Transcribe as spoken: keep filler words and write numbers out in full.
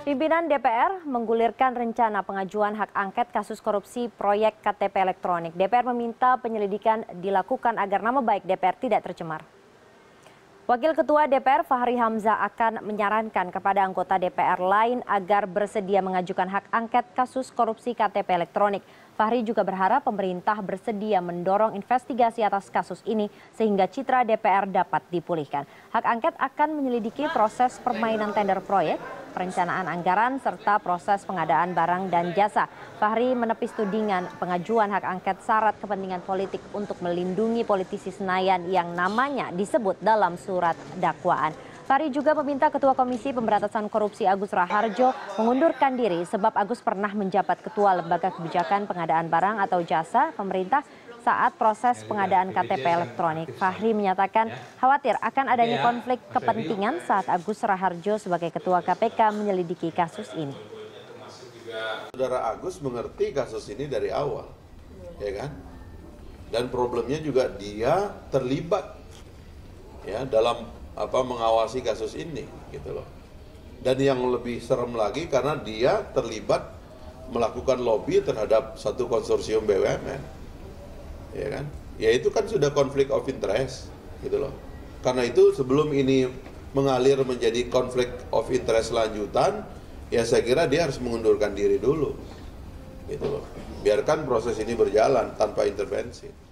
Pimpinan D P R menggulirkan rencana pengajuan hak angket kasus korupsi proyek K T P elektronik. D P R meminta penyelidikan dilakukan agar nama baik D P R tidak tercemar. Wakil Ketua D P R Fahri Hamzah akan menyarankan kepada anggota D P R lain agar bersedia mengajukan hak angket kasus korupsi K T P elektronik. Fahri juga berharap pemerintah bersedia mendorong investigasi atas kasus ini sehingga citra D P R dapat dipulihkan. Hak angket akan menyelidiki proses permainan tender proyek, perencanaan anggaran, serta proses pengadaan barang dan jasa. Fahri menepis tudingan pengajuan hak angket syarat kepentingan politik untuk melindungi politisi Senayan yang namanya disebut dalam surat dakwaan. Fahri juga meminta Ketua Komisi Pemberantasan Korupsi Agus Raharjo mengundurkan diri sebab Agus pernah menjabat Ketua Lembaga Kebijakan Pengadaan Barang atau Jasa pemerintah saat proses pengadaan K T P elektronik. Fahri menyatakan khawatir akan adanya konflik kepentingan saat Agus Raharjo sebagai Ketua K P K menyelidiki kasus ini. Saudara Agus mengerti kasus ini dari awal, ya kan? Dan problemnya juga dia terlibat ya dalam apa mengawasi kasus ini, gitu loh. Dan yang lebih serem lagi karena dia terlibat melakukan lobby terhadap satu konsorsium B U M N. Ya kan? Ya itu kan sudah konflik of interest, gitu loh. Karena itu sebelum ini mengalir menjadi konflik of interest lanjutan, ya saya kira dia harus mengundurkan diri dulu. Gitu loh. Biarkan proses ini berjalan tanpa intervensi.